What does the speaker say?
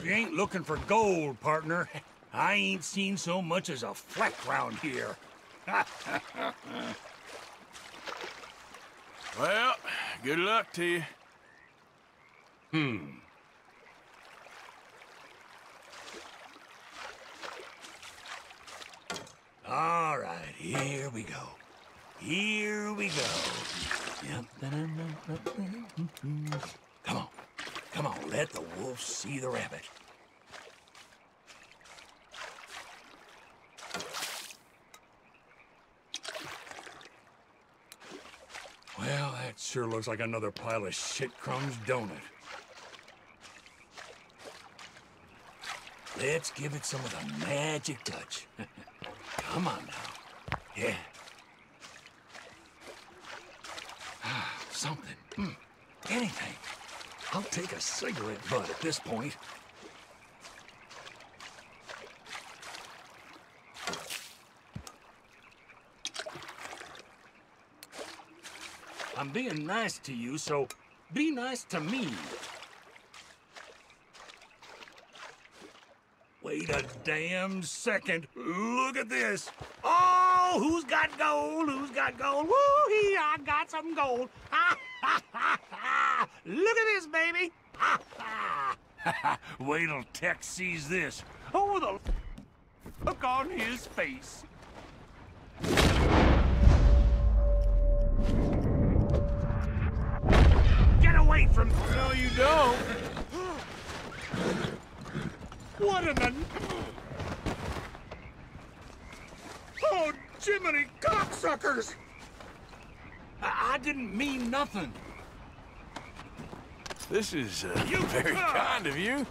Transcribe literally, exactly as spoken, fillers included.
If you ain't looking for gold, partner, I ain't seen so much as a fleck round here. Well, good luck to you. Hmm. All right, here we go. Here we go. Yep. Come on. Come on, let the wolf see the rabbit. Well, that sure looks like another pile of shit crumbs, don't it? Let's give it some of the magic touch. Come on now. Yeah. Ah, something. Mm, anything. I'll take a cigarette butt at this point. I'm being nice to you, so be nice to me. Wait a damn second. Look at this. Oh, who's got gold? Who's got gold? Woo-hee, I got some gold. Ha, ha, ha, ha. Look at this, baby. Ha, ha. Wait till Tex sees this. Oh, the look on his face. Get away from me. No, you don't. What in the... Oh, Jiminy cocksuckers! I, I didn't mean nothing. This is uh, You- very Ah! kind of you.